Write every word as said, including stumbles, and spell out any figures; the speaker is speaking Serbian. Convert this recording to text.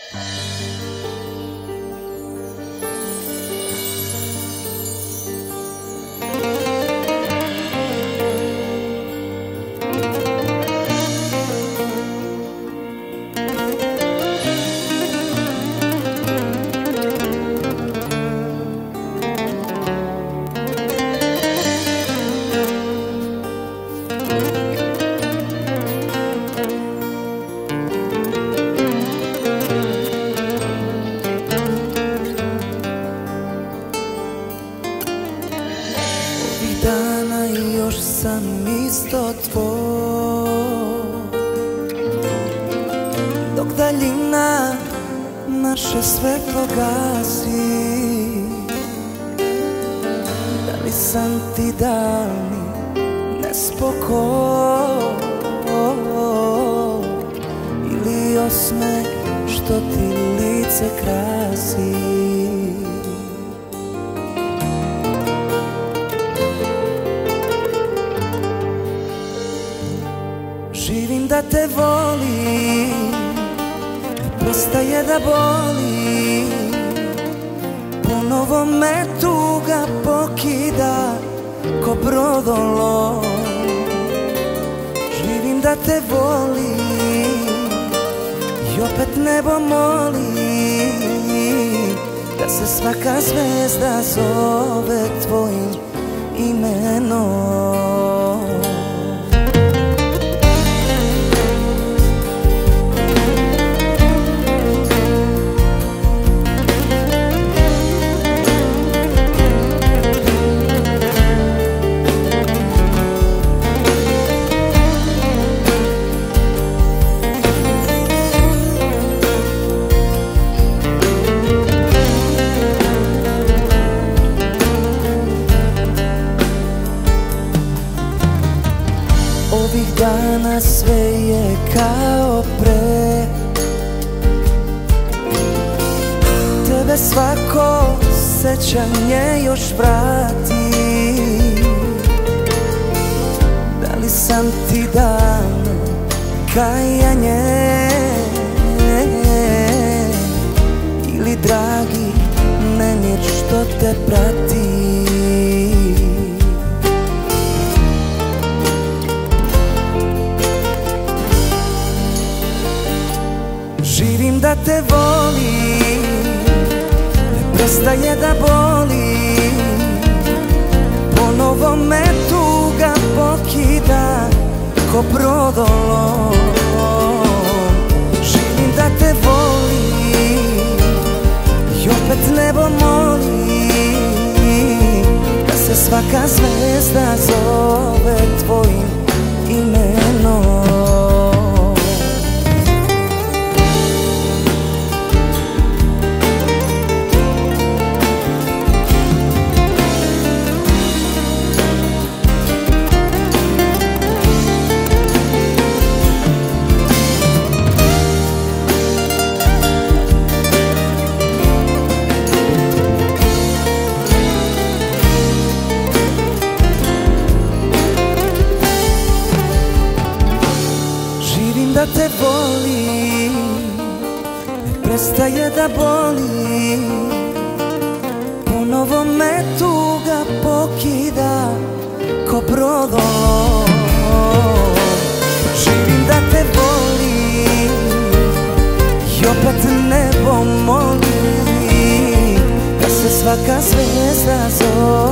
Dana i još sam isto tvoj, dok daljina naše svetlo gasi. Da li sam ti dalni nespokoj, ili osmeh što ti lice krasi? Živim da te volim, ne prestaje da boli, ponovo me tuga pokida ko brodolom. Živim da te volim i opet nebo moli da se svaka zvezda zove tvojim imenom. Ovih dana sve je kao pre, tebe svako sećanje još vrati. Da li sam ti dan kajanje, ili dragi nemir što te prati? Živim da te volim, ne prestaje da boli, ponovo me tuga pokida ko brodolom. Živim da te volim i opet nebo moli da se svaka zvezda zove tvojim imenom. Da te volim, ne prestaje da boli, ponovo me tuga pokida ko brodolom. Živim da te volim i opet nebo moli da se svaka zvezda zove